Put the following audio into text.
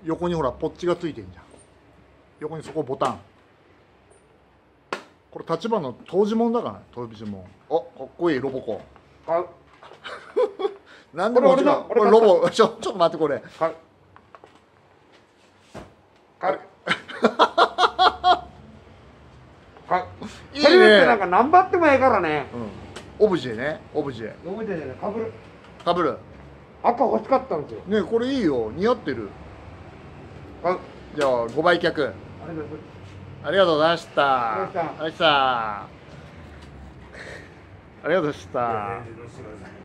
横にほらポッチがついてんじゃん。横にそこボタン。これ立花の当時もんだからね。当時もん。お、かっこいいロボコン。 買う。 なんでも違う。これロボ、ちょっと待ってこれ。 買う。買う。買う。 いいそれってね。 なんか何張ってもええからね。 オブジェね。オブジェ。 覚えてね、かぶる。 かぶる。 赤欲しかったんですよ。 ね、これいいよ。似合ってる。 買う。 じゃあ5倍客。 ありがとうございます。 ありがとうございました。 ありがとうございましたありがとうございました。ありがとうございました。 どうしてください。